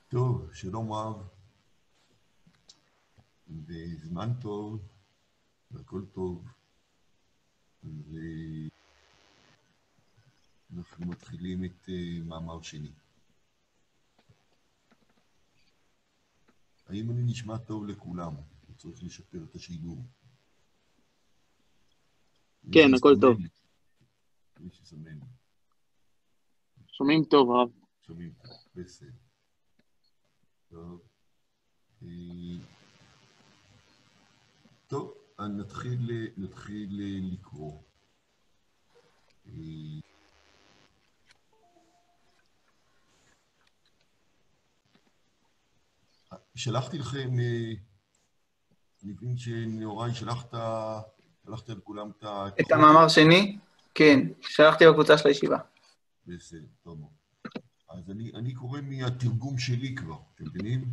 טוב, שלום רב, וזמן טוב, והכל טוב, ואנחנו מתחילים את מאמר שני. האם אני נשמע טוב לכולם? צריך לשפר את השידור. כן, הכל טוב. מי שסמן. שומעים טוב, רב. שומעים טוב, בסדר. טוב. טוב, נתחיל לקרוא. שלחתי לכם, אני מבין שנאורי שלחת לכולם את המאמר שני? כן, שלחתי בקבוצה של הישיבה. בסדר, טוב. אז אני קורא מהתרגום שלי כבר, אתם מבינים?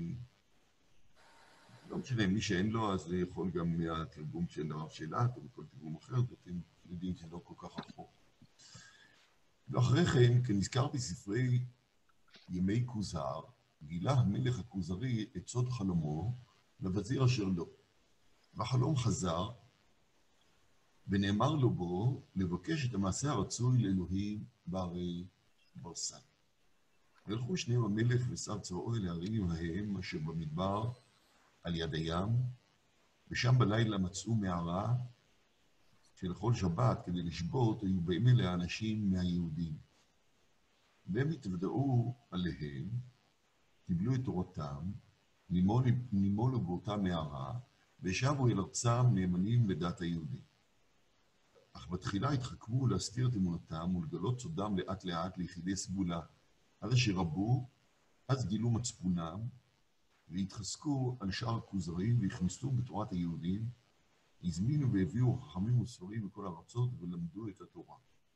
לא משנה, מי שאין לו, אז יכול גם מהתרגום של הרב שילת, או מכל תרגום אחר, ואתם יודעים שלא כל כך רחוק. ואחרי כן, כנזכר בספרי ימי כוזר, גילה המלך הכוזרי את סוד חלומו לווזיר אשר לו. והחלום חזר, ונאמר לו בו לבקש את המעשה הרצוי לאלוהים בהרי ברסן. והלכו שניהם המלך ושר צבאו אל הערים ההם אשר במדבר על יד הים, ושם בלילה מצאו מערה שלכל שבת כדי לשבות היו באים אליה אנשים מהיהודים. והם התוודעו עליהם, קיבלו את תורתם, נימולו באותה מערה, ושבו אל ארצם נאמנים לדת היהודים. אך בתחילה התחכמו להסתיר את אמונתם ולגלות סודם לאט לאט ליחידי סגולה, עד אשר רבו, אז גילו מצפונם, והתחזקו על שאר הכוזרים והכניסו בתורת היהודים, הזמינו והביאו חכמים וספרים מכל הארצות ולמדו את התורה.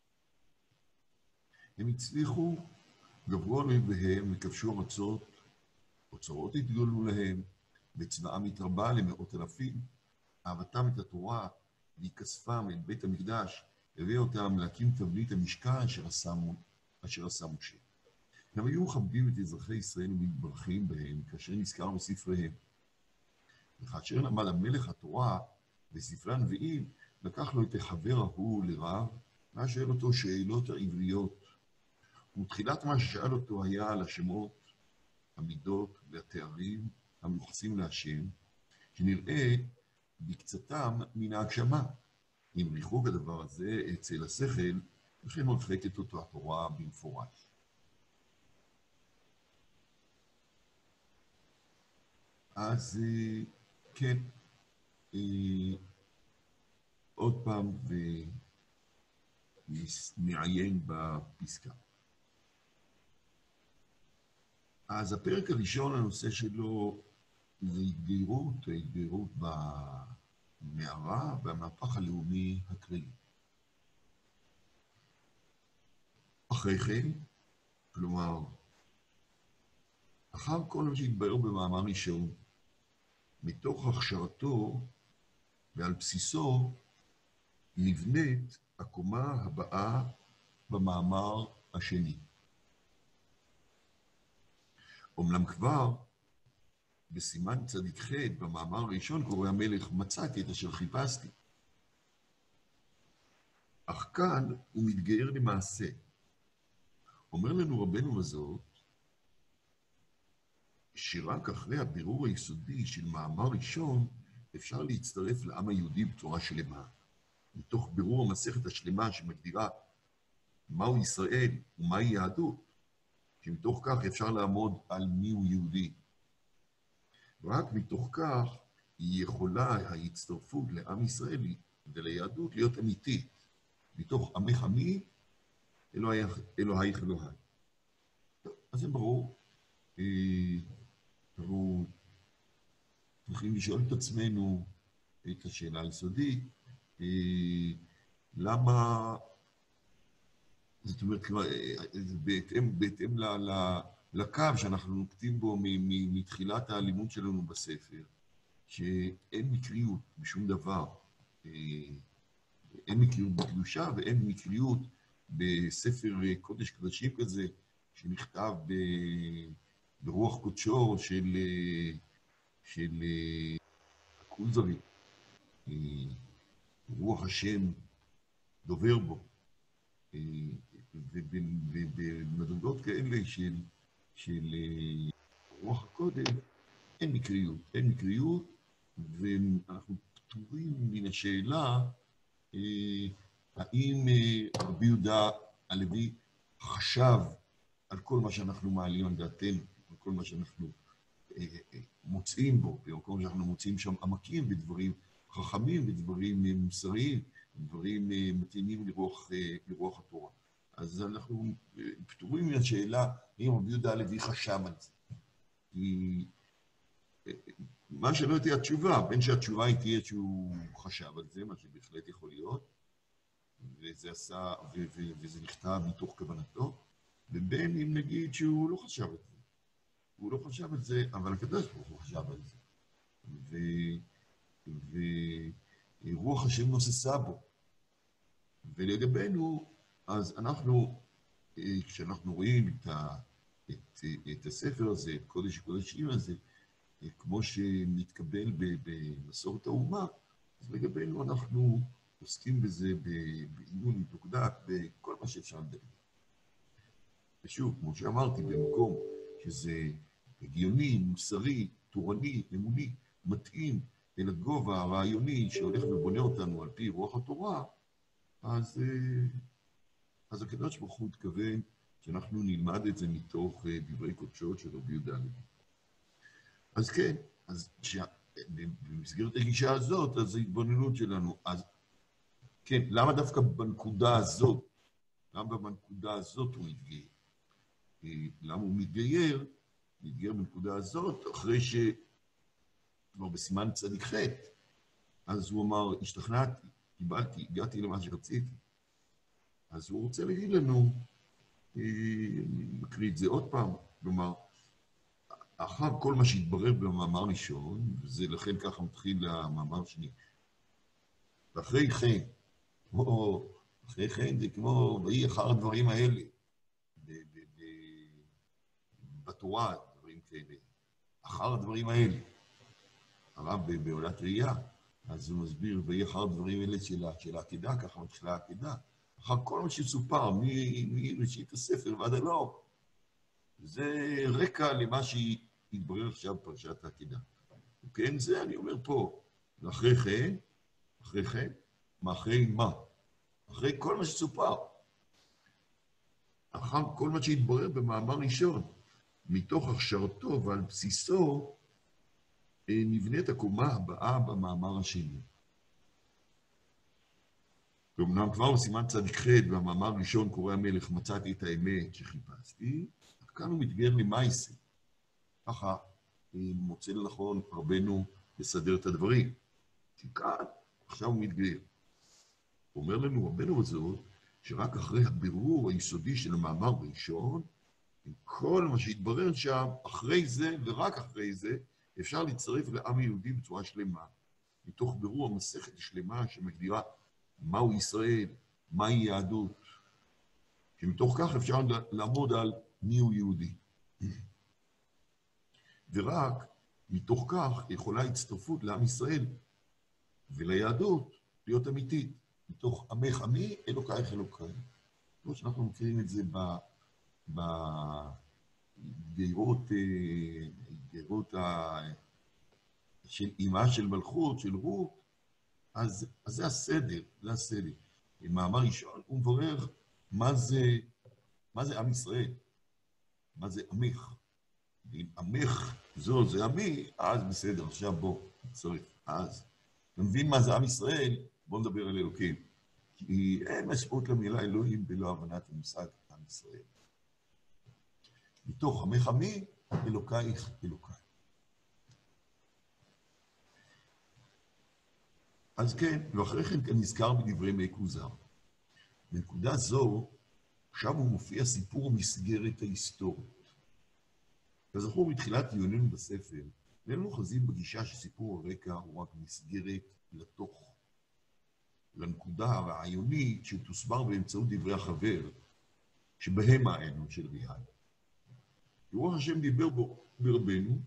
הם הצליחו, גברו על אויביהם וכבשו ארצות, אוצרות התגלו להם, וצבאם התרבה למאות אלפים, אהבתם את התורה והכספם את בית המקדש, הביא אותם להקים תבנית המשכן אשר עשה משה. הם היו מכבדים את אזרחי ישראל ומתברכים בהם, כאשר נזכר בספריהם. וכאשר למד המלך התורה בספרי הנביאים, לקח לו את החבר ההוא לרב, ואז שאל אותו שאלות העבריות. ומתחילת מה ששאל אותו היה על השמות, המידות והתארים המיוחסים להשם, שנראה בקצתם מן ההגשמה. אם ריחוק הדבר הזה אצל השכל, וכן מרחקת אותו התורה במפורש. אז כן, עוד פעם ונעיין בפסקה. אז הפרק הראשון, הנושא שלו זה התגיירות במערה והמהפך הלאומי הכללי. אחרי כן, כלומר, אחר כל מה שהתבאר במאמר ראשון, מתוך הכשרתו ועל בסיסו נבנית הקומה הבאה במאמר השני. אומנם כבר בסימן צדיק ח' במאמר הראשון קורא המלך מצאתי את אשר חיפשתי. אך כאן הוא מתגייר למעשה. אומר לנו רבנו בזאת, שרק אחרי הבירור היסודי של מאמר ראשון אפשר להצטרף לעם היהודי בצורה שלמה. מתוך בירור המסכת השלמה שמגדירה מהו ישראל ומהי יהדות, שמתוך כך אפשר לעמוד על מיהו יהודי. רק מתוך כך היא יכולה ההצטרפות לעם ישראלי וליהדות להיות אמיתית. מתוך עמך עמי, אלוהיך אלוהי. אז זה ברור. אנחנו צריכים לשאול את עצמנו את השאלה היסודית, למה, זאת אומרת, בהתאם לקו שאנחנו נוקטים בו מתחילת הלימוד שלנו בספר, שאין מקריות בשום דבר, אין מקריות בקדושה ואין מקריות בספר קודש קדשים כזה, שנכתב ברוח קודשו של הכוזרי, רוח השם דובר בו, ובמדרגות כאלה של רוח הקודש, אין מקריות, ואנחנו פטורים מן השאלה האם רבי יהודה הלוי חשב על כל מה שאנחנו מעלים על דעתנו, על כל מה שאנחנו מוצאים בו, במקום שאנחנו מוצאים שם עמקים ודברים חכמים ודברים מוסריים, דברים מתאימים לרוח התורה. אז אנחנו פטורים מן השאלה האם רבי יהודה הלוי חשב על זה. מה שלא תהיה התשובה, בין שהתשובה היא תהיה שהוא חשב על זה, מה שבהחלט יכול להיות, וזה נכתב מתוך כוונתו, ובין אם נגיד שהוא לא חשב על זה. הוא לא חשב על זה, אבל הקדוש ברוך הוא חשב על זה. ורוח השם נוססה בו. ולגבינו, אז אנחנו, כשאנחנו רואים את הספר הזה, את קודש הקודשים הזה, כמו שמתקבל במסורת האומה, אז לגבינו אנחנו עוסקים בזה בעיון מדוקדק, בכל מה שאפשר לדבר. ושוב, כמו שאמרתי, במקום שזה הגיוני, מוסרי, תורני, אמוני, מתאים אל הגובה הרעיוני שהולך ובונה אותנו על פי רוח התורה, אז הקדוש ברוך הוא התכוון שאנחנו נלמד את זה מתוך דברי קודשו של רבי יהודה הלוי. אז כן, אז במסגרת הגישה הזאת, אז ההתבוננות שלנו, אז כן, למה דווקא בנקודה הזאת, למה בנקודה הזאת הוא מתגייר? למה הוא מתגייר בנקודה הזאת, אחרי שכבר בסימן צדיק ח', אז הוא אמר, השתכנעתי, קיבלתי, הגעתי למה שרציתי. אז הוא רוצה להגיד לנו, אני מקריא את זה עוד פעם, כלומר, אחר כל מה שהתברר במאמר ראשון, וזה לכן ככה מתחיל המאמר שני, ואחרי כן, אחרי כן זה כמו, ויהי אחר הדברים האלה, בתורה, דברים כאלה, אחר הדברים האלה, הרב בעולת ראייה, אז הוא מסביר, ויהי אחר הדברים האלה של העקידה, ככה מתחילה העקידה, אחר כל מה שסופר, מראשית הספר ועד הלום, זה רקע למה שהתברר עכשיו פרשת העקידה. וכן, זה אני אומר פה, ואחרי כן, אחרי מה? אחרי כל מה שסופר. אחר כל מה שהתברר במאמר ראשון, מתוך הכשרתו ועל בסיסו, נבנית הקומה הבאה במאמר השני. ואומנם כבר בסימן צדיק ח' במאמר ראשון קורא המלך, מצאתי את האמת שחיפשתי, כאן הוא מתגייר למעשה. ככה מוצא לנכון רבנו לסדר את הדברים. כי כאן, עכשיו הוא מתגייר. הוא אומר לנו רבנו בזאת, שרק אחרי הבירור היסודי של המאמר ראשון, עם כל מה שהתברר שם, אחרי זה ורק אחרי זה, אפשר להצטרף לעם היהודי בצורה שלמה. מתוך בירור המסכת השלמה שמגדירה מהו ישראל, מהי יהדות, שמתוך כך אפשר לעמוד על מיהו יהודי. ורק מתוך כך יכולה הצטרפות לעם ישראל וליהדות להיות אמיתית, מתוך עמך עמי, אלוקייך אלוקיי. כמו שאנחנו מכירים את זה בגיירות של אימה של מלכות, של רות, אז זה הסדר, זה הסדר. במאמר ראשון הוא מברר מה זה עם ישראל, מה זה עמך. ואם עמך זו זה עמי, אז בסדר, עכשיו בוא, נצטרף. אז, אתה מבין מה זה עם ישראל? בוא נדבר על אלוקים. כי אין משמעות למילה אלוהים בלא הבנת המושג עם ישראל. מתוך עמך עמי, אלוקייך אלוקיי. אז כן, ואחרי כן כאן נזכר בדברי מי כוזר. בנקודה זו, שם הוא מופיע סיפור מסגרת ההיסטורית. כזכור, מתחילת דיוננו בספר, אין אוחזים בגישה שסיפור הרקע הוא רק מסגרת לתוך, לנקודה הרעיונית שתוסבר באמצעות דברי החבר, שבהם העניין של ריאל. רוח השם דיבר ברבנו,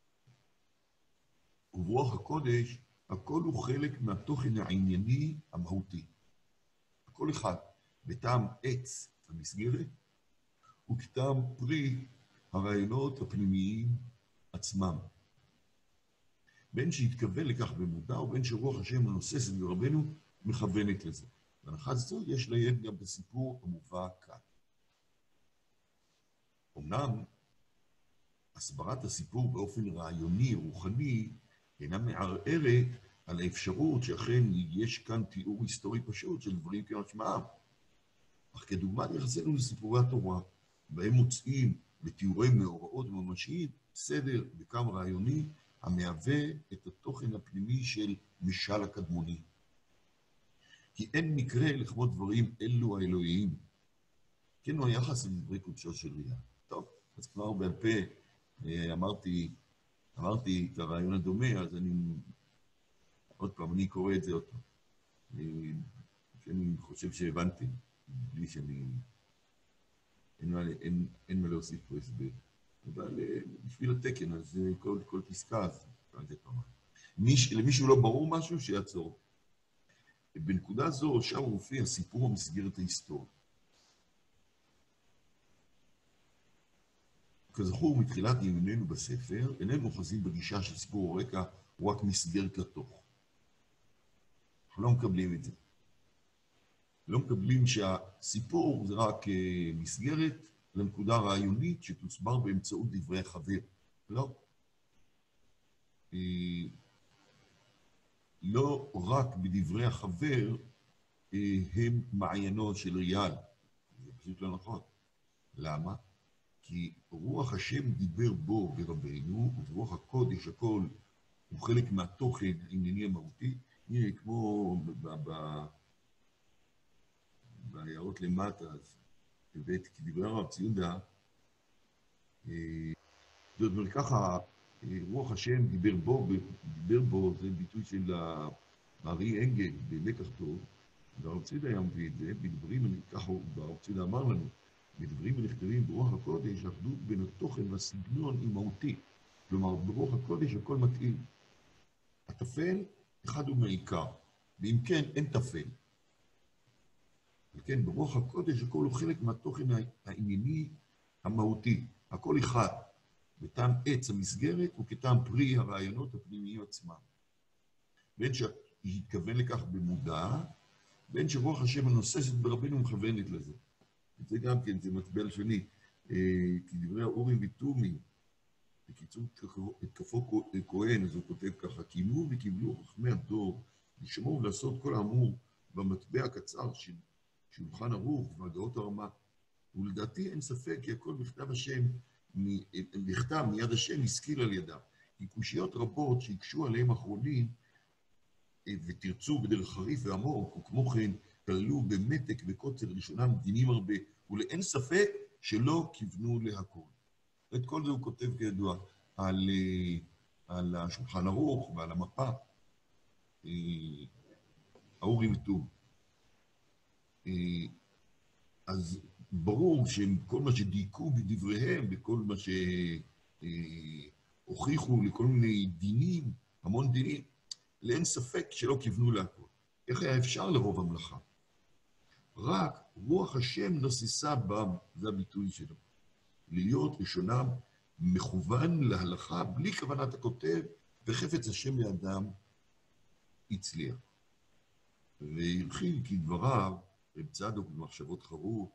וברוח הקודש, הכל הוא חלק מהתוכן הענייני המהותי. הכל אחד, בטעם עץ המסגרת, וכטעם פרי הרעיונות הפנימיים עצמם. בין שהתכוון לכך במודע, ובין שרוח השם הנוססת ברבנו מכוונת לזה. בהנחת זו יש לעיין גם בסיפור המובא כאן. אמנם, הסברת הסיפור באופן רעיוני, רוחני, אינה מערערת על האפשרות שאכן יש כאן תיאור היסטורי פשוט של דברים כמשמעם. אך כדוגמת יחסנו לסיפורי התורה, בהם מוצאים בתיאורי מאורעות ממשיים סדר וקם רעיוני המהווה את התוכן הפנימי של משל הקדמוני. כי אין מקרה לכבוד דברים אלו האלוהיים. כן הוא היחס לדברי קודשו של ראייה. טוב, אז כבר בעל פה אמרתי את הרעיון הדומה, אז עוד פעם, אני קורא את זה עוד פעם. אני חושב שהבנתי, בלי שאני... אין מה להוסיף פה הסבר. אבל בשביל התקן, אז כל פסקה, אז כאן זה פעם. למישהו לא ברור משהו, שיעצור. בנקודה זו, שם מופיע סיפור המסגרת ההיסטורית. כזכור, מתחילת עיוננו בספר, איננו אוחזים בגישה של סיפור הרקע, הוא רק מסגרת לתוך. אנחנו לא מקבלים את זה. לא מקבלים שהסיפור זה רק מסגרת לנקודה רעיונית שתוסבר באמצעות דברי החבר. לא. לא רק בדברי החבר הם מעיינו של ריאל. זה פשוט לא נכון. למה? כי רוח השם דיבר בו ברבנו, ורוח הקודש הכל הוא חלק מהתוכן הענייני המהותי. הנה, כמו בעיירות למטה, אז בבית, כי דיבר הרב ציודה, זאת אומרת, ככה, רוח השם דיבר בו, זה ביטוי של הארי אנגל בלקח טוב, והרב ציודה היה מביא את זה, בדברים, ככה הרב ציודה אמר לנו, בדברים הנכתבים ברוח הקודש, אחדות בין התוכן והסגנון היא מהותי. כלומר, ברוח הקודש הכל מתאים. התפל, אחד הוא מעיקר, ואם כן, אין תפל. וכן, ברוח הקודש הכל הוא חלק מהתוכן הענייני המהותי. הכל אחד, בטעם עץ המסגרת וכטעם פרי הרעיונות הפנימיים עצמם. בין שהתכוון לכך במודע, בין שרוח השם הנוססת ברבנו מכוונת לזה. זה גם כן, זה מטבע שני, כי דברי האורים ותומים, בקיצור התקפו כהן, אז הוא כותב ככה, קימו וקיבלו חכמי הדור, לשמור ולעשות כל האמור במטבע הקצר של שולחן ערוך והגאות הרמה. ולדעתי אין ספק כי הכל בכתב השם, בכתב מיד השם השכיל על ידם. כי קושיות רבות שהקשו עליהם אחרונים, ותרצו בדרך חריף ועמוק, וכמו כן, כללו במתק וקוצר ראשונם דינים הרבה, ולאין ספק שלא כיוונו להכל. את כל זה הוא כותב כידוע על השולחן ערוך ועל המפה, האורים ותום. אז ברור שכל מה שדייקו בדבריהם, בכל מה שהוכיחו לכל מיני דינים, המון דינים, לאין ספק שלא כיוונו להכל. איך היה אפשר לרוב המלאכה? רק רוח השם נוססה בם, זה הביטוי שלו. להיות ראשונם מכוון להלכה בלי כוונת הכותב, וחפץ השם לאדם הצליח. והרחיל כדבריו, רב צדוק במחשבות חרות,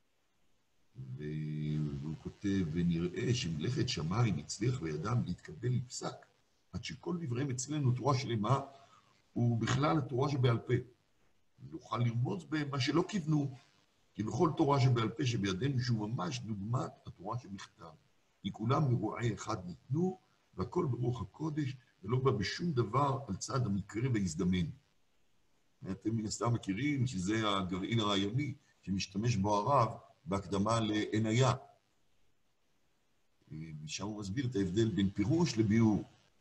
והוא כותב, ונראה שמלאכת שמיים הצליח לידם להתקבל לפסק, עד שכל דבריהם אצלנו תורה שלמה, הוא בכלל התורה שבעל פה. נוכל לרמוז במה שלא כיוונו, כי בכל תורה שבעל פה שבידינו שהוא ממש דוגמת התורה שבכתב. כי כולם מרועי אחד ניתנו, והכל ברוח הקודש, ולא בא בשום דבר על צד המקרה והזדמן. אתם מן הסתם מכירים שזה הגרעין הרעיוני שמשתמש בו הרב בהקדמה לעניה. ושם הוא מסביר את ההבדל בין פירוש לביאור.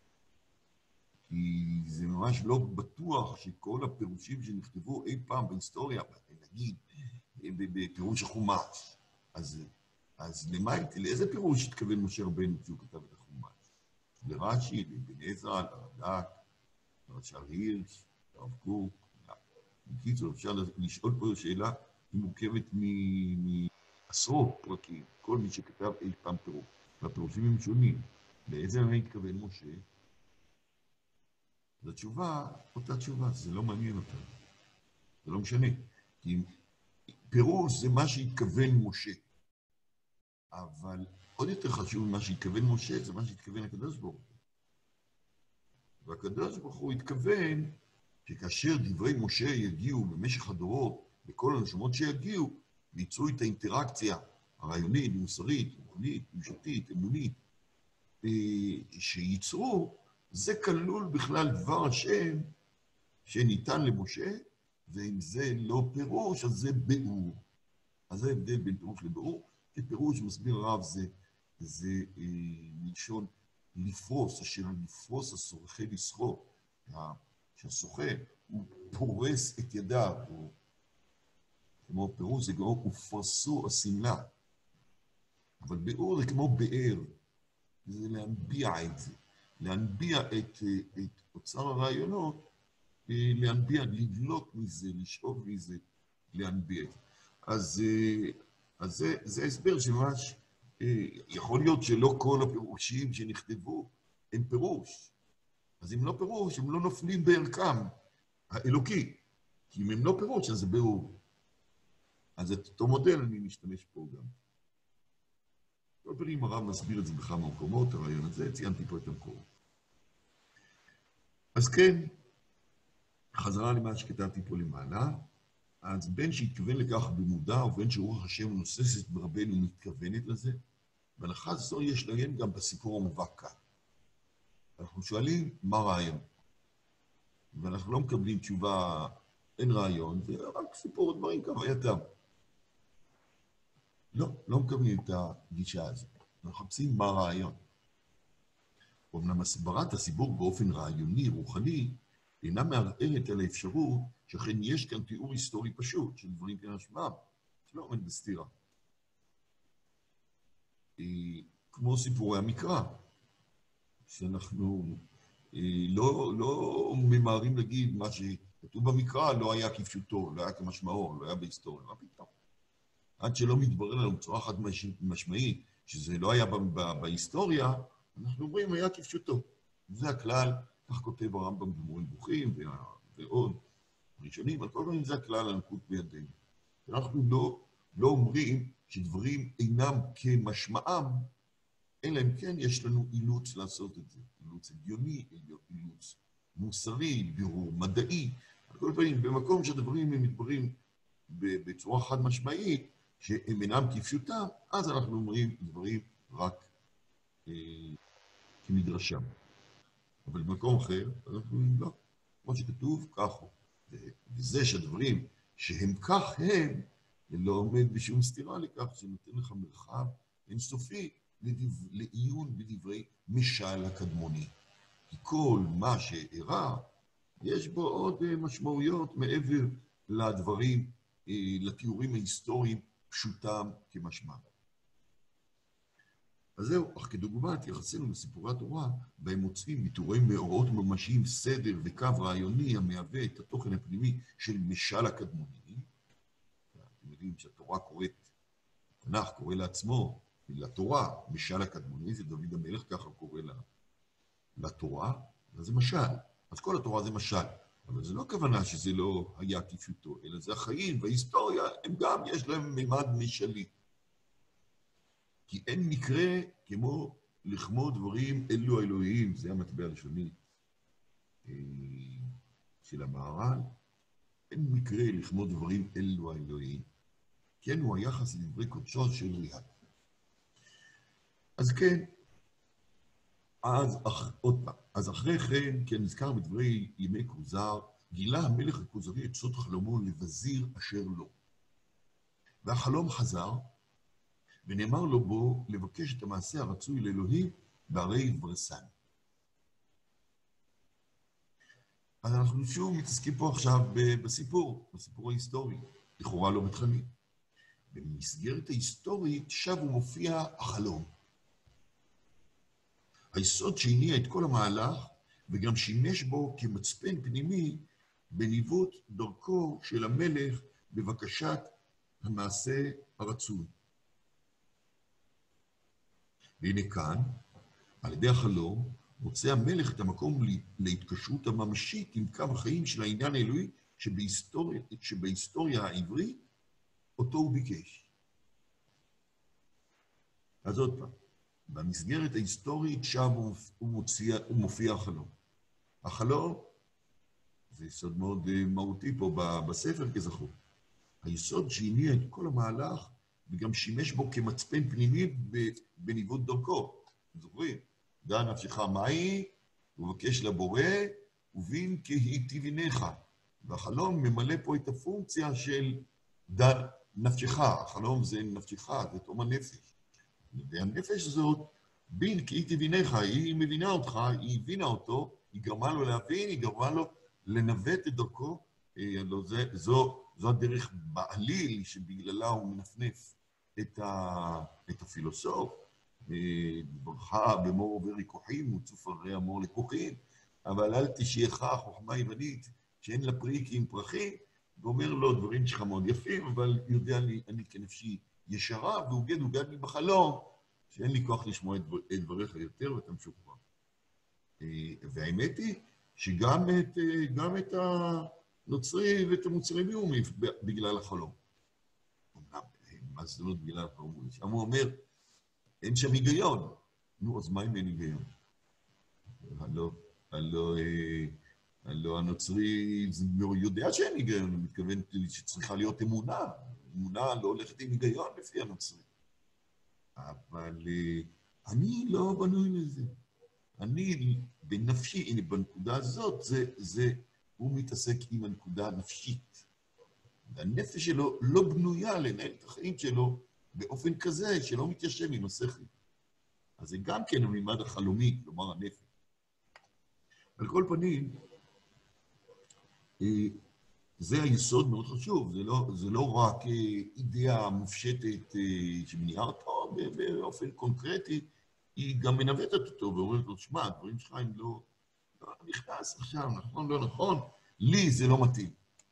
כי זה ממש לא בטוח שכל הפירושים שנכתבו אי פעם בהיסטוריה, נגיד, בפירוש החומש, אז אז לאיזה פירוש התכוון משה רבנו כשהוא כתב את החומש? לרש"י, לבן עזרא, לרד"ק, לרש"ר הירש, לרב קוק? בקיצור, אפשר לשאול פה שאלה, היא מורכבת מעשרות פרקים, כל מי שכתב אי פעם פירוש, והפירושים הם שונים. לאיזה מה התכוון משה? זו תשובה, אותה תשובה, זה לא מעניין אותה. זה לא משנה. כי פירוש זה מה שהתכוון משה. אבל עוד יותר חשוב ממה שהתכוון משה, זה מה שהתכוון הקדוש ברוך הוא. והקדוש ברוך הוא התכוון שכאשר דברי משה יגיעו במשך הדורות, בכל הנשמות שיגיעו, ויצרו את האינטראקציה הרעיונית, מוסרית, רוחנית, משפטית, אמונית, שייצרו, זה כלול בכלל דבר השם שניתן למשה, ואם זה לא פירוש, אז זה ביאור. אז זה ההבדל בין פירוש לביאור, כי פירוש מסביר רב זה מלשון לפרוס, אשר לפרוס הסורכי לסחור, שהסוכה הוא פורס את ידיו, כמו פירוש זה כמו ופרסו הסמלה, אבל ביאור זה כמו באר, זה להנביע את זה, להנביע את אוצר הרעיונות, להנביע, לבלוט מזה, לשאוב מזה, להנביע את זה. אז זה הסבר שממש, יכול להיות שלא כל הפירושים שנכתבו הם פירוש. אז אם לא פירוש, הם לא נופלים בערכם האלוקי. כי אם הם לא פירוש, אז זה ביאור. אז את אותו מודל אני משתמש פה גם. כל פעמים הרב מסביר את זה בכמה מקומות, הרעיון הזה, ציינתי פה את המקור. אז כן, חזרה למה שכתבתי פה למעלה, אז בין שהתכוון לכך במודע, ובין שרוח השם נוססת ברבנו מתכוונת לזה, בהנחה זו יש לעיין גם בסיפור המובא כאן. אנחנו שואלים מה רעיון, ואנחנו לא מקבלים תשובה, אין רעיון, זה רק סיפור דברים כהווייתם. לא מקבלים את הגישה הזאת. אנחנו מחפשים מה רעיון. אומנם הסברת הסיפור באופן רעיוני, רוחני, אינה מערערת על האפשרות שאכן יש כאן תיאור היסטורי פשוט של דברים כמשמעם, שלא עומד בסתירה. כמו סיפורי המקרא, שאנחנו לא ממהרים להגיד מה שכתוב במקרא לא היה כפשוטו, לא היה כמשמעו, לא היה בהיסטוריה, מה פתאום? עד שלא מתברר לנו בצורה חד משמעית שזה לא היה בהיסטוריה, אנחנו אומרים היה כפשוטו. זה הכלל, כך כותב הרמב"ם במורה נבוכים ועוד ראשונים, על כל פעמים זה הכלל הנקוט בידינו. אנחנו לא אומרים שדברים אינם כמשמעם, אלא אם כן יש לנו אילוץ לעשות את זה. אילוץ הגיוני, אילוץ מוסרי, בירור מדעי. על כל פעמים, במקום שהדברים הם מתבררים בצורה חד משמעית, שהם אינם כפשוטם, אז אנחנו אומרים דברים רק כמדרשם. אבל במקום אחר, אנחנו אומרים לא. כמו שכתוב, כך הוא. וזה שהדברים שהם כך הם, לא עומד בשום סתירה לכך, שנותן לך מרחב אינסופי לעיון בדברי משל הקדמוני. כי כל מה שאירע, יש בו עוד משמעויות מעבר לדברים, לתיאורים ההיסטוריים פשוטם כמשמע. אז זהו, אך כדוגמה תייחסנו לסיפורי התורה, בהם מוצאים בתיאורי מאורעות ממשיים סדר וקו רעיוני המהווה את התוכן הפנימי של משל הקדמוני. אתם יודעים שהתורה קוראת, התנ"ך קורא לעצמו, לתורה, משל הקדמוני, זה דוד המלך ככה קורא לתורה, אז זה משל. אז כל התורה זה משל. אבל זה לא הכוונה שזה לא היה כפשוטו, אלא זה החיים וההיסטוריה, הם גם יש להם מימד משלי. כי אין מקרה כמו לכמות דברים אלו האלוהים, זה המטבע הראשוני של המהר"ל, אין מקרה לכמות דברים אלו האלוהים. כן, הוא היחס לדברי קודשו של ריאל. אז כן, אז אחרי כן, כי נזכר בדברי ימי כוזר, גילה המלך הכוזרי את סוד חלומו לבזיר אשר לו. והחלום חזר, ונאמר לו בו לבקש את המעשה הרצוי לאלוהים בערי ברסן. אז אנחנו שוב מתעסקים פה עכשיו בסיפור ההיסטורי, לכאורה לא בתכנים. במסגרת ההיסטורית שב ומופיע החלום. היסוד שהניע את כל המהלך וגם שימש בו כמצפן פנימי בניווט דרכו של המלך בבקשת המעשה הרצוי. והנה כאן, על ידי החלום, מוצא המלך את המקום להתקשרות הממשית עם קו החיים של העניין האלוהי שבהיסטוריה העברית אותו הוא ביקש. אז עוד פעם, במסגרת ההיסטורית שם הוא מופיע החלום. החלום זה יסוד מאוד מהותי פה בספר כזכור. היסוד שהניע את כל המהלך וגם שימש בו כמצפן פנימי בניווט דרכו. זוכרים? דע נפשך מהי, ובקש לבורא, ובין כי היטיב עיניך. והחלום ממלא פה את הפונקציה של דע נפשך. החלום זה נפשך, זה תום הנפש. והנפש זאת, בין כי היטיב עיניך, היא מבינה אותך, היא הבינה אותו, היא גרמה לו להבין, היא גרמה לו לנווט את דרכו. זו הדרך בעליל שבגללה הוא מנפנף את הפילוסוף. ברכה במור וריכוחים, וצוף הרי המור לקוחים, אבל אל תשייך חוכמה יוונית שאין לה פרי כי עם פרחים, ואומר לו דברים שלך מאוד יפים, אבל יודע אני כנפשי ישרה, והוגד לי בחלום, שאין לי כוח לשמוע את דבריך יותר ואתה משוחרר. והאמת היא שגם את הנוצרי ואת המוסלמי הוא בגלל החלום. מה זה לא בגלל החלום? שם הוא אומר, אין שם היגיון. נו, אז מה אם אין היגיון? הלא הנוצרי יודע שאין היגיון, הוא מתכוון שצריכה להיות אמונה. אמונה לא הולכת עם היגיון לפי הנוצרי. אבל אני לא בנוי לזה. אני בנפשי, הנה בנקודה הזאת, הוא מתעסק עם הנקודה הנפשית. והנפש שלו לא בנויה לנהל את החיים שלו באופן כזה שלא מתיישב עם השכל. אז זה גם כן הממד החלומי, כלומר הנפש. על כל פנים, זה היסוד מאוד חשוב, זה לא רק אידאה מופשטת שמניעה אותו באופן קונקרטי, היא גם מנווטת אותו ואומרת לו, שמע, הדברים שלך הם לא נכנס עכשיו, נכון, לא נכון, לי זה לא מתאים.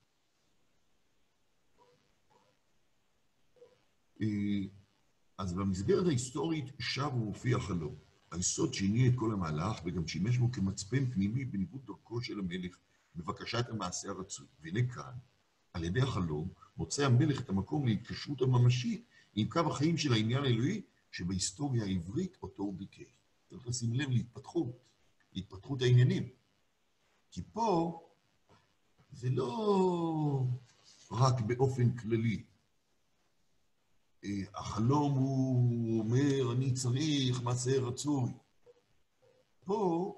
אז במסגרת ההיסטורית שב ומופיע חלום. היסוד שהניע את כל המהלך וגם שימש בו כמצפן פנימי בניווט דרכו של המלך בבקשת המעשה הרצוי. והנה כאן, על ידי החלום, מוצא המלך את המקום להתקשרות הממשית עם קו החיים של העניין האלוהי שבהיסטוריה העברית אותו הוא ביקש. צריך לשים לב להתפתחות העניינים. כי פה זה לא רק באופן כללי. החלום הוא אומר, אני צריך מעשה רצוי. פה,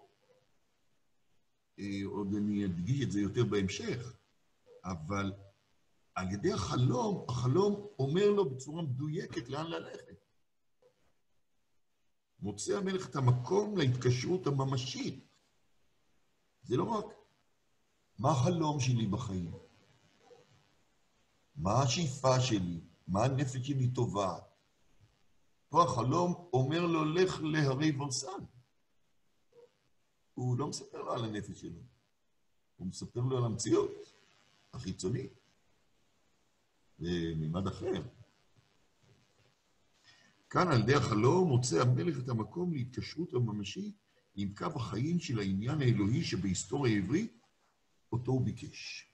עוד אני אדגיש את זה יותר בהמשך, אבל על ידי החלום אומר לו בצורה מדויקת לאן ללכת. מוצא המלך את המקום להתקשרות הממשית. זה לא רק מה החלום שלי בחיים, מה השאיפה שלי, מה הנפש שלי טובה. פה החלום אומר לו, לך להרי ורסן. הוא לא מספר לו על הנפש שלו, הוא מספר לו על המציאות החיצונית. זה מימד אחר. כאן על ידי החלום מוצא המלך את המקום להתקשרות הממשית עם קו החיים של העניין האלוהי שבהיסטוריה העברית אותו הוא ביקש.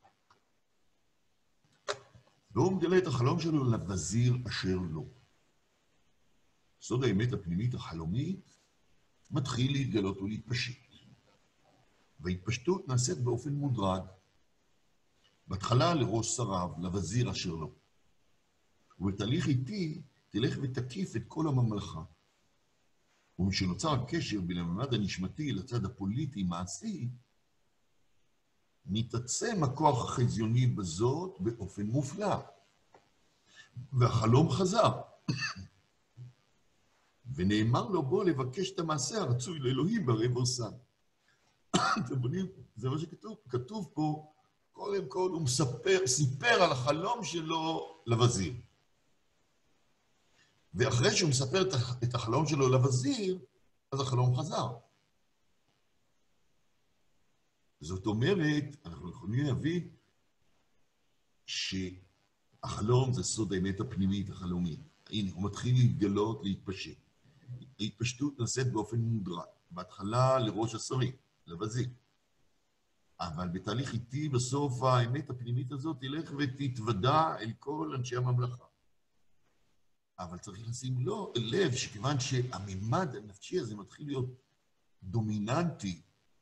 והוא מגלה את החלום שלו לבזיר אשר לו. סוד האמת הפנימית החלומית מתחיל להתגלות ולהתפשט. וההתפשטות נעשית באופן מודרג. בהתחלה לראש שריו, לבזיר אשר לו. ובתהליך איטי תלך ותקיף את כל הממלכה. ומשנוצר הקשר בין הממד הנשמתי לצד הפוליטי-מעשי, מתעצם הכוח החזיוני בזאת באופן מופלא. והחלום חזר. ונאמר לו בו לבקש את המעשה הרצוי לאלוהים בהרי ורסן. אתם בונים, זה מה שכתוב. כתוב פה, קודם כל הוא סיפר על החלום שלו לבזיר. ואחרי שהוא מספר את החלום שלו לווזיר, אז החלום חזר. זאת אומרת, אנחנו יכולים להבין שהחלום זה סוד האמת הפנימית החלומית. הנה, הוא מתחיל להתגלות, להתפשט. ההתפשטות נעשית באופן מודרג. בהתחלה לראש השרים, לווזיר. אבל בתהליך איטי, בסוף האמת הפנימית הזאת תלך ותתוודע אל כל אנשי הממלכה. אבל צריך לשים לב שכיוון שהממד הנפשי הזה מתחיל להיות דומיננטי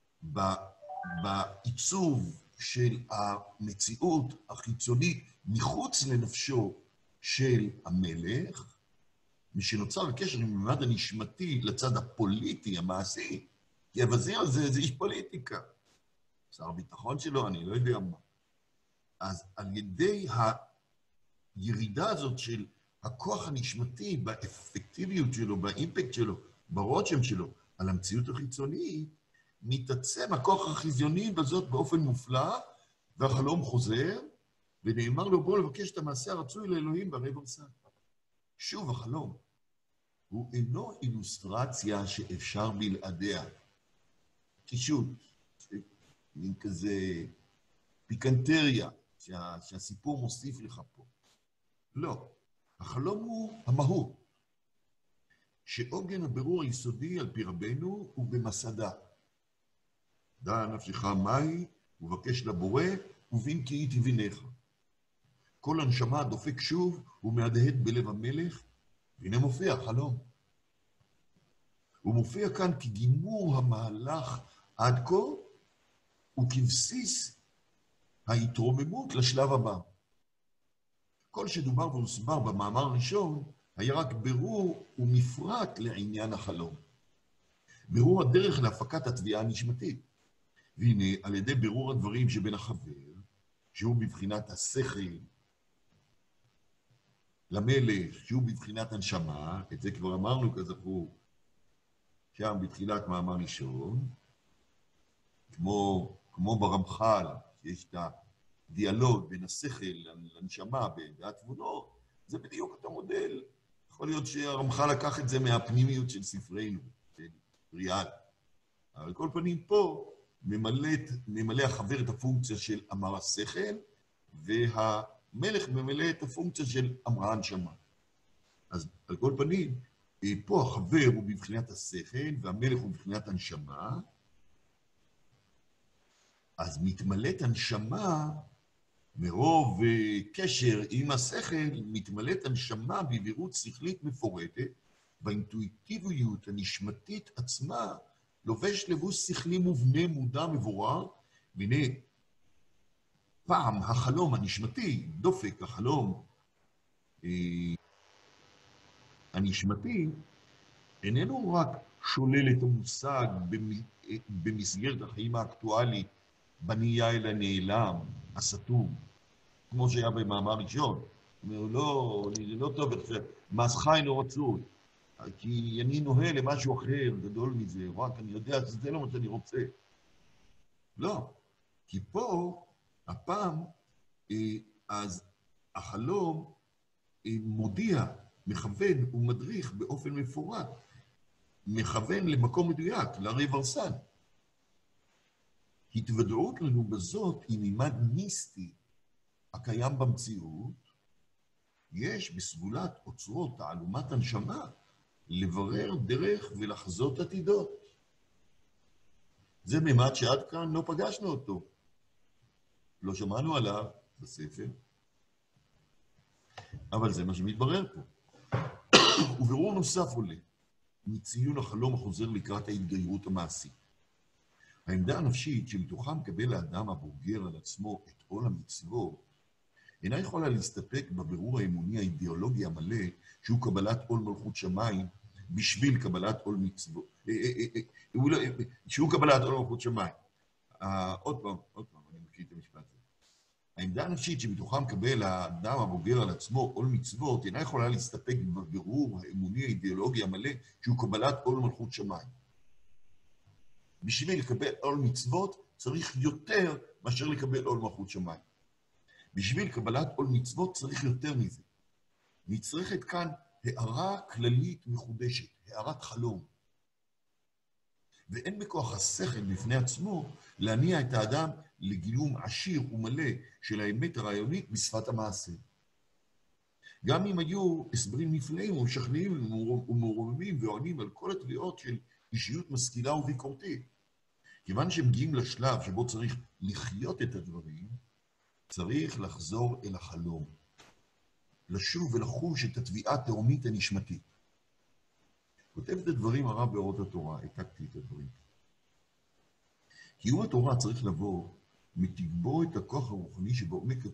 בעיצוב של המציאות החיצונית מחוץ לנפשו של המלך, משנוצר הקשר עם הממד הנשמתי לצד הפוליטי, המעשי, כי הווזיר הזה זה איש פוליטיקה. שר הביטחון שלו, אני לא יודע מה. אז על ידי הירידה הזאת של הכוח הנשמתי, באפקטיביות שלו, באימפקט שלו, ברושם שלו, על המציאות החיצונית, מתעצם הכוח החיזיוני בזאת באופן מופלא, והחלום חוזר, ונאמר לו, בוא לבקש את המעשה הרצוי לאלוהים בהרי ורסאי. שוב, החלום הוא אינו אילוסטרציה שאפשר בלעדיה. קישוט, מין כזה פיקנטריה, שהסיפור מוסיף לך פה. לא. החלום הוא המהות, שעוגן הבירור היסודי על פי רבנו הוא במסדה. דע נפשך מהי, ובקש לבורא, ובין כי היא תבינך. כל הנשמה דופק שוב ומהדהד בלב המלך, והנה מופיע חלום. הוא מופיע כאן כגימור המהלך עד כה, וכבסיס ההתרוממות לשלב הבא. כל שדובר והוסבר במאמר הראשון, היה רק בירור ומפרט לעניין החלום. בירור הדרך להפקת התביעה הנשמתית. והנה, על ידי בירור הדברים שבין החבר, שהוא בבחינת השכל, למלך, שהוא בבחינת הנשמה, את זה כבר אמרנו כזכור, שם בתחילת מאמר ראשון, כמו ברמח"ל, שיש את הדיאלוג בין השכל לנשמה והתבונות, זה בדיוק אותו מודל. יכול להיות שהרמח"ל לקח את זה מהפנימיות של ספרינו, של ריאל. אבל כל פנים פה ממלא החבר את הפונקציה של אמר השכל, והמלך ממלא את הפונקציה של אמרה הנשמה. אז על כל פנים, פה החבר הוא בבחינת השכל, והמלך הוא בבחינת הנשמה, אז מתמלאת הנשמה, מרוב קשר עם השכל, מתמלאת הנשמה בבירות שכלית מפורטת, באינטואיטיביות הנשמתית עצמה, לובש לבוש שכלי מובנה מודע מבורר, והנה, פעם החלום הנשמתי, דופק החלום הנשמתי, איננו רק שולל את המושג במסגרת החיים האקטואלית, בנייה אל הנעלם, הסתום, כמו שהיה במאמר ראשון. הוא אומר, לא, זה לא טוב עכשיו, מעשך אינו רצוי, כי אני נוהה למשהו אחר, גדול מזה, רק אני יודע שזה לא מה שאני רוצה. לא, כי פה, הפעם, אז החלום מודיע, מכוון ומדריך באופן מפורט, מכוון למקום מדויק, להרי ורסאי. התוודעות לנו בזאת היא מימד מיסטי הקיים במציאות, יש בסגולת אוצרות תעלומת הנשמה לברר דרך ולחזות עתידות. זה מימד שעד כאן לא פגשנו אותו. לא שמענו עליו בספר, אבל זה מה שמתברר פה. ובירור נוסף עולה מציון החלום החוזר לקראת ההתגיירות המעשית. העמדה הנפשית שמתוכה מקבל האדם הבוגר על עצמו את עול המצוות, אינה יכולה להסתפק בבירור האמוני האידיאולוגי המלא שהוא קבלת עול מלכות שמיים בשביל קבלת עול מצוות. שהוא קבלת עול מלכות שמיים. עוד פעם, אני מקריא את המשפט הזה. העמדה הנפשית שמתוכה מקבל האדם הבוגר על עצמו עול מצוות, אינה יכולה להסתפק בבירור האמוני האידיאולוגי המלא שהוא קבלת עול מלכות שמיים. בשביל לקבל עול מצוות צריך יותר מאשר לקבל עול מלכות שמיים. בשביל קבלת עול מצוות צריך יותר מזה. נצרכת כאן הערה כללית מחודשת, הערת חלום. ואין בכוח השכל בפני עצמו להניע את האדם לגילום עשיר ומלא של האמת הרעיונית בשפת המעשה. גם אם היו הסברים נפלאים ומשכנעים ומעורבים ועונים על כל התביעות של אישיות משכילה וביקורתית. כיוון שהם מגיעים לשלב שבו צריך לחיות את הדברים, צריך לחזור אל החלום. לשוב ולחוש את התביעה התאומית הנשמתית. כותב את הדברים הרב באורות התורה, העתקתי את הדברים. קיום התורה צריך לבוא מתגבור את הכוח הרוחני שבעומק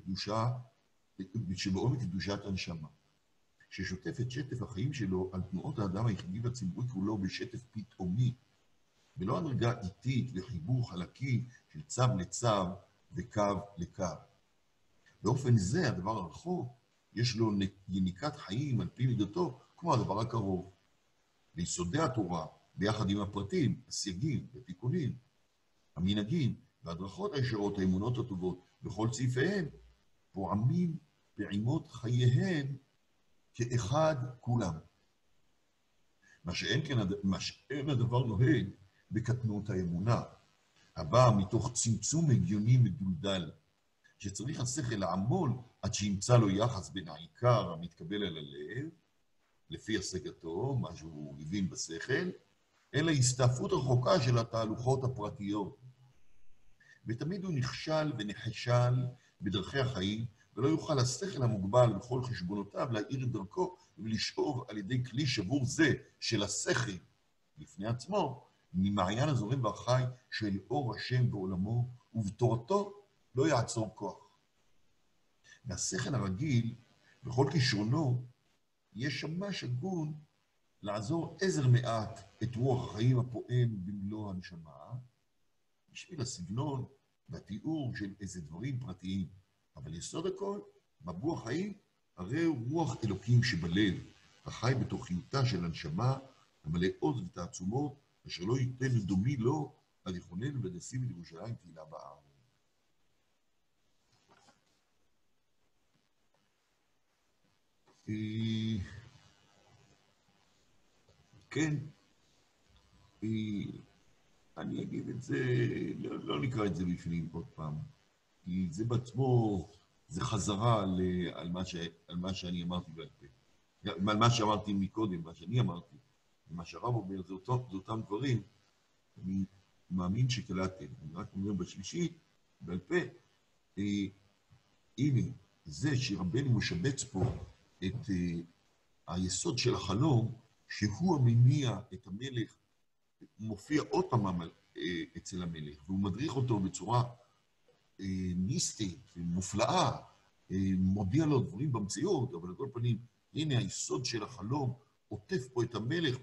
קדושת הנשמה, ששוטף את שטף החיים שלו על תנועות האדם היחידי והציבורי כולו בשטף פתאומי, ולא הנרגה איטית וחיבור חלקי של צו לצו וקו לקו. באופן זה, הדבר הרחוק, יש לו יניקת חיים על פי מידתו, כמו הדבר הקרוב. ביסודי התורה, ביחד עם הפרטים, הסייגים ותיקונים, המנהגים והדרכות הישרות, האמונות הטובות, בכל סעיפיהם, פועמים פעימות חייהם כאחד כולם. מה שאין הדבר נוהג בקטנות האמונה, הבאה מתוך צמצום הגיוני מדולדל, שצריך השכל לעמול עד שימצא לו יחס בין העיקר המתקבל על הלב, לפי השגתו, מה שהוא הבין בשכל, אלא הסתעפות רחוקה של התהלוכות הפרטיות. ותמיד הוא נכשל ונחשל בדרכי החיים, ולא יוכל השכל המוגבל בכל חשבונותיו להאיר את דרכו ולשאוב על ידי כלי שבור זה של השכל לפני עצמו, ממעיין הזורם והחי של אור השם בעולמו, ובתורתו לא יעצור כוח. והשכל הרגיל, בכל כישרונו, יש ממש הגון לעזור עזר מעט את רוח החיים הפועם במלוא הנשמה, בשביל הסגנון והתיאור של איזה דברים פרטיים. אבל יסוד הכל, מבוא החיים, הרי הוא רוח אלוקים שבלב, החי בתוכיותה של הנשמה, המלא עוז ותעצומות, אשר לא ייתן דומי לו, עד יכונן ונשיא בירושלים תהילה בארץ. כן, אני אגיד את זה, לא נקרא את זה בפנים עוד פעם, כי זה בעצמו, זה חזרה על מה שאני אמרתי בעל פה. על מה שאמרתי מקודם, מה שאני אמרתי, ומה שהרב אומר, זה אותם דברים, אני מאמין שקלטתם. אני רק אומר בשלישית, בעל פה, הנה, זה שרבנו משבץ פה את היסוד של החלום, שהוא המניע את המלך, מופיע עוד פעם אצל המלך, והוא מדריך אותו בצורה מיסטית, מופלאה, מודיע לו דברים במציאות, אבל על כל פנים, הנה היסוד של החלום, עוטף פה את המלך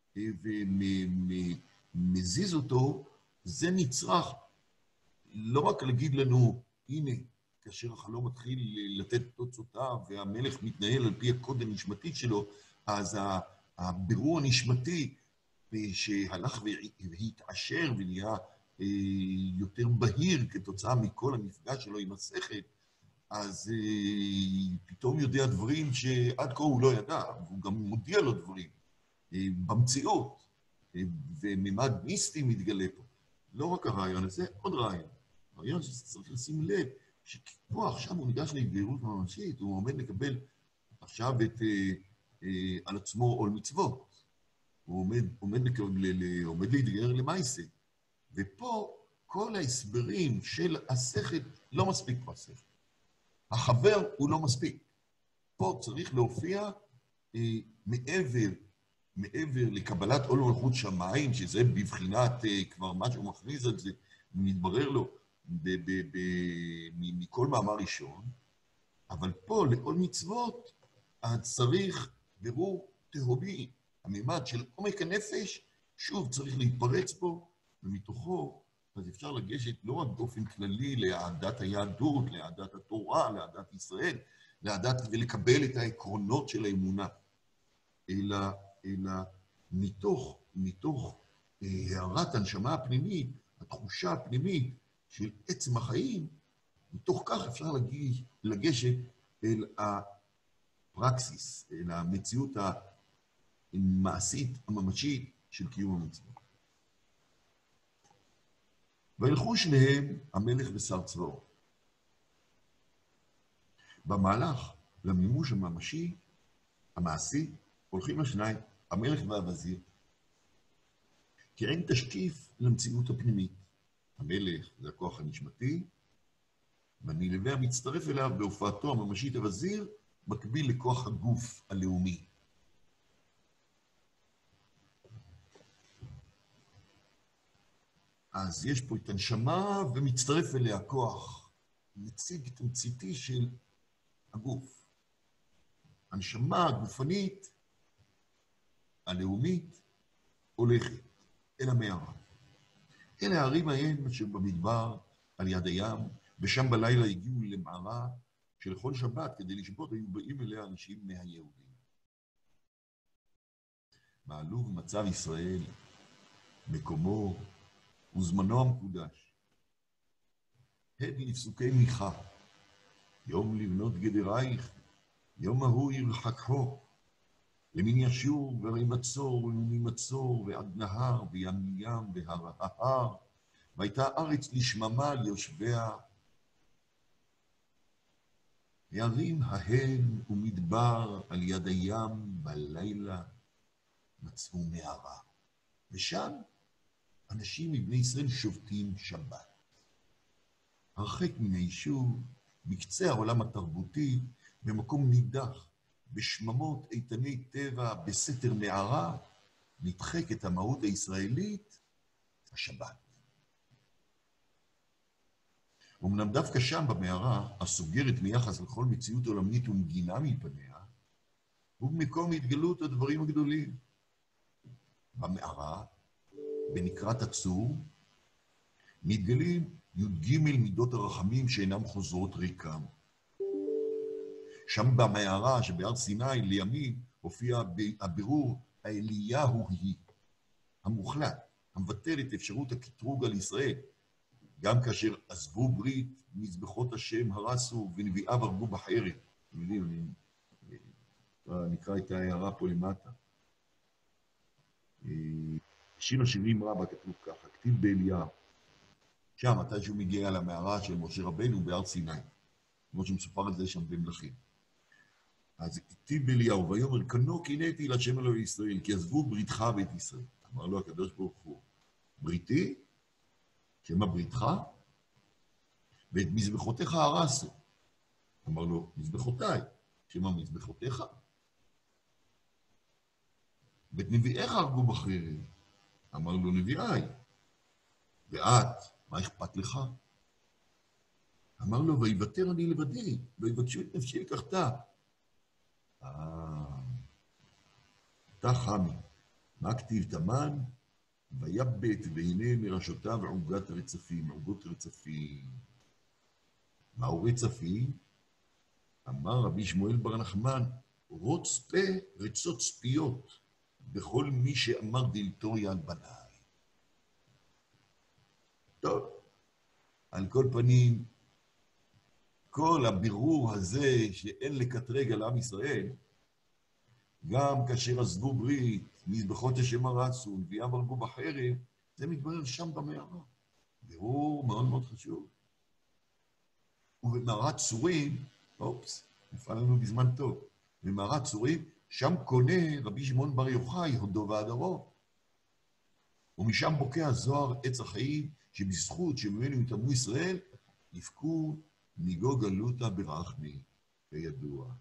ומזיז אותו, זה נצרך לא רק להגיד לנו, הנה, כאשר החלום מתחיל לתת תוצאותיו והמלך מתנהל על פי הקוד הנשמתי שלו, אז הבירור הנשמתי שהלך והתעשר ונהיה יותר בהיר כתוצאה מכל המפגש שלו עם השכל, אז פתאום יודע דברים שעד כה הוא לא ידע, והוא גם מודיע לו דברים במציאות, וממד מיסטי מתגלה פה. לא רק הרעיון הזה, עוד רעיון. הרעיון שצריך לשים לב, שפה עכשיו הוא ניגש להתגיירות ממשית, הוא עומד לקבל עכשיו על עצמו עול מצוות. הוא עומד להתגייר למעשה. ופה כל ההסברים של השכל לא מספיק פה השכל. החבר הוא לא מספיק. פה צריך להופיע מעבר לקבלת עול מלכות שמיים, שזה בבחינת כבר משהו מכריז על זה, מתברר לו מכל מאמר ראשון, אבל פה לעול מצוות צריך בירור תהומי, הממד של עומק הנפש, שוב צריך להתפרץ פה, ומתוכו אז אפשר לגשת לא רק באופן כללי להעדת היהדות, להעדת התורה, להעדת ישראל, להעדת ולקבל את העקרונות של האמונה, אלא מתוך הערת הנשמה הפנימית, התחושה הפנימית של עצם החיים, מתוך כך אפשר לגשת אל הפרקסיס, אלא המציאות המעשית, הממשית של קיום המצוות. וילכו שניהם המלך ושר צבאו. במהלך למימוש הממשי, המעשי, הולכים השניים, המלך והווזיר. כעין תשקיף למציאות הפנימית. המלך זה הכוח הנשמתי, והנלווה המצטרף אליו בהופעתו הממשית הווזיר, מקביל לכוח הגוף הלאומי. אז יש פה את הנשמה ומצטרף אליה כוח, נציג תמציתי של הגוף. הנשמה הגופנית, הלאומית, הולכת אל המערה. אלה הערים ההם אשר במדבר, על יד הים, ושם בלילה הגיעו למערה שלכל שבת כדי לשבות היו באים אליה אנשים מהיהודים. מעלו במצב ישראל, מקומו וזמנו המקודש. הד לפסוקי מיכה, יום לבנות גדרייך, יום ההוא ירחקו, למין ישור ורי מצור ולמי מצור ועד נהר וים ים והר ההר, והייתה ארץ לשממה ליושביה. הערים ההן ומדבר על יד הים בלילה מצאו מערה, ושם אנשים מבני ישראל שובתים שבת. הרחק מן היישוב, בקצה העולם התרבותי, במקום נידח, בשממות איתני טבע, בסתר מערה, נדחקת המהות הישראלית, השבת. אמנם דווקא שם במערה, הסוגרת מיחס לכל מציאות עולמית ומגינה מפניה, ובמקום התגלות הדברים הגדולים. במערה, בנקרת הצור, מתגלים י"ג מידות הרחמים שאינם חוזרות ריקם. שם במערה שבהר סיני לימים הופיע הבירור האליהו היא, המוחלט, המבטל את אפשרות הקטרוג על ישראל, גם כאשר עזבו ברית, מזבחות השם הרסו ונביאיו הרגו בחרב. אתם יודעים, נקרא את ההערה פה למטה. שיר השירים רבה כתוב ככה, כתיב באליהו. שם, מתי שהוא מגיע למערה של משה רבנו בהר סיני, כמו שמסופר על זה שם במלכים. אז כתיב באליהו, ויאמר כנו קינאתי להשם אלוהי ישראל, כי עזבו בריתך ואת ישראל. אמר לו הקדוש ברוך הוא, בריתי? שמה בריתך? ואת מזבחותיך הרסו. אמר לו, מזבחותיי, שמה מזבחותיך? ואת נביאיך הרגו בחרב. אמר לו, נביאי. ואת, מה אכפת לך? אמר לו, ויוותר אני לבדי, ויבקשו את נפשי לקחתה. אתה חמי, מה כתיב תמן? ויבט והנה מראשותיו עוגת רצפים, עוגות רצפים. מהו רצפים? אמר רבי שמואל בר נחמן, רוץ פה רצות צפיות, בכל מי שאמר דלתו על בניי. טוב, על כל פנים, כל הבירור הזה שאין לקטרג על עם ישראל, גם כאשר עזבו ברית, מזבחות השם הרסו, נביאיו הרגו בחרב, זה מתברר שם במערה. בירור מאוד מאוד חשוב. ובמערת צורים, אופס, נפעל לנו בזמן טוב, במערת צורים, שם קונה רבי שמעון בר יוחאי, הודו והדרו. ומשם בוקע זוהר עץ החיים, שבזכות שממנו יתאמו ישראל, יפקו מגו גלותא ברחמי, כידוע.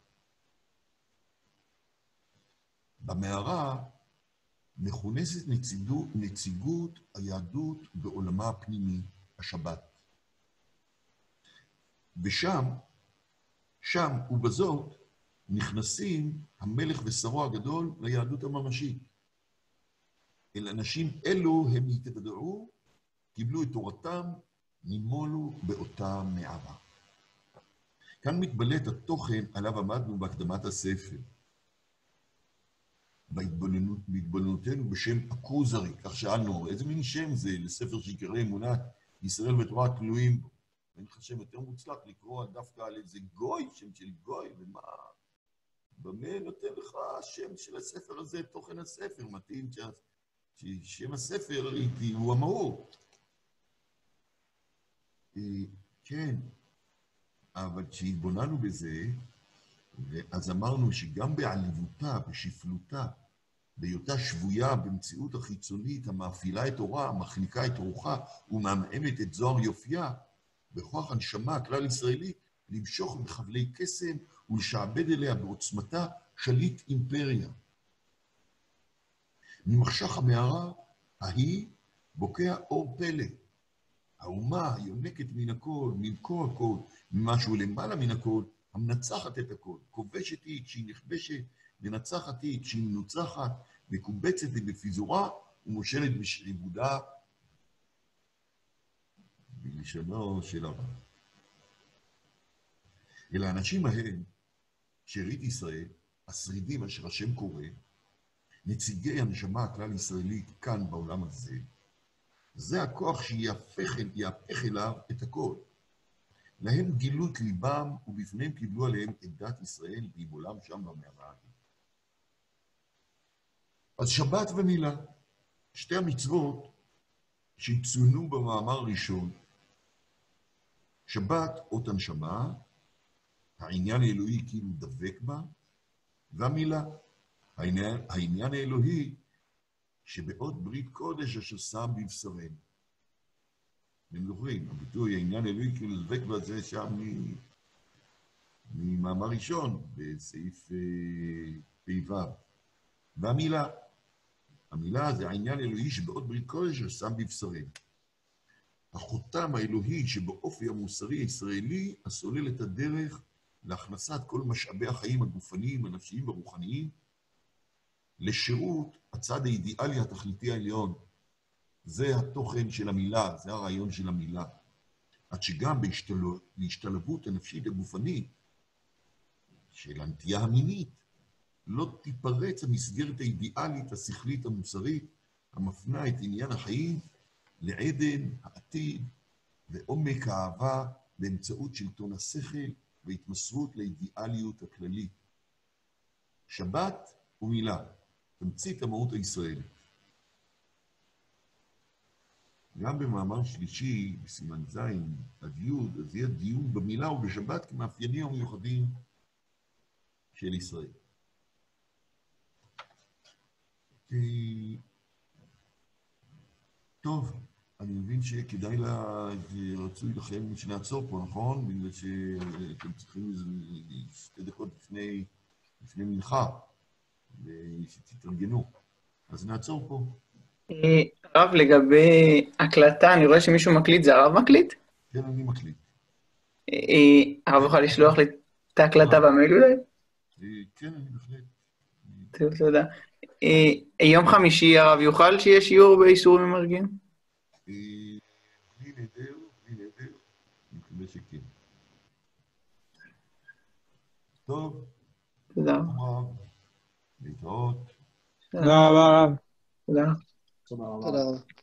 במערה מכונסת נציגות היהדות בעולמה הפנימי, השבת. ושם, ובזאת, נכנסים המלך ושרו הגדול ליהדות הממשית. אל אנשים אלו הם התוודעו, קיבלו את תורתם, נימולו באותה מערה. כאן מתבלט התוכן עליו עמדנו בהקדמת הספר. בהתבוננותנו בשם הכוזרי, כך שאלנו, איזה מין שם זה לספר שיקרא אמונת ישראל ותורה תלויים בו? אין לך שם יותר מוצלח לקרוא דווקא על איזה גוי, שם של גוי, ומה במה נותן לך השם של הספר הזה, תוכן הספר, מתאים ששם הספר הוא המהות. כן, אבל כשהתבוננו בזה, אז אמרנו שגם בעליבותה, בשפלותה, בהיותה שבויה במציאות החיצונית המאפילה את אורה, מחניקה את רוחה ומעמעמת את זוהר יופייה, בכוח הנשמה הכלל ישראלית, למשוך בחבלי קסם ולשעבד אליה בעוצמתה שליט אימפריה. ממחשך המערה ההיא בוקע אור פלא. האומה היונקת מן הכל, ממקור הכל, ממשהו למעלה מן הכל, המנצחת את הכל, כובשת היא כשהיא נכבשת, מנצחת היא כשהיא מנוצחת, מקובצת היא בפיזורה ומושלת בשריבודה, בלשונו של הרב. אל האנשים ההם, שארית ישראל, השרידים אשר השם קורא, נציגי הנשמה הכלל ישראלית כאן בעולם הזה, זה הכוח שיהפך אליו את הכל. להם גילו את ליבם ובפניהם קיבלו עליהם את דת ישראל ביבולם שם במערה. אז שבת ומילה, שתי המצוות שצוינו במאמר הראשון, שבת אות הנשמה, העניין האלוהי כאילו דבק בה, והמילה, העניין האלוהי שבאות ברית קודש אשר שם בבשרנו. אתם זוכרים, הביטוי העניין האלוהי כאילו דבק בה זה שם ממאמר ראשון בסעיף פ"ו. והמילה, המילה זה העניין האלוהי שבאות ברית קודש אשר שם בבשרנו. החותם האלוהי שבאופי המוסרי הישראלי הסולל את הדרך להכנסת כל משאבי החיים הגופניים, הנפשיים והרוחניים, לשירות הצד האידיאלי התכליתי העליון. זה התוכן של המילה, זה הרעיון של המילה. עד שגם בהשתלבות הנפשית הגופנית של הנטייה המינית, לא תיפרץ המסגרת האידיאלית, השכלית, המוסרית, המפנה את עניין החיים לעדן, העתיד ועומק האהבה באמצעות שלטון השכל והתמסרות לאידיאליות הכללית. שבת ומילה, תמצית המהות הישראלית. גם במאמר שלישי, בסימן ז' עד י', אז יהיה דיון במילה ובשבת כמאפיינים המיוחדים של ישראל. טוב, אני מבין שכדאי רצוי לכם שנעצור פה, נכון? בגלל שאתם צריכים 2 דקות לפני מנחה, ושתתארגנו. אז נעצור פה. הרב, לגבי הקלטה, אני רואה שמישהו מקליט, זה הרב מקליט? כן, אני מקליט. הרב יכול לשלוח לי את ההקלטה במייל אולי? כן, אני בהחלט. טוב, תודה. יום חמישי הרב יוכל שיהיה שיעור באיסורים ממרגים? בלי נדר, אני מקווה שכן. טוב. תודה. להתראות. תודה רבה הרב. תודה. תודה רבה.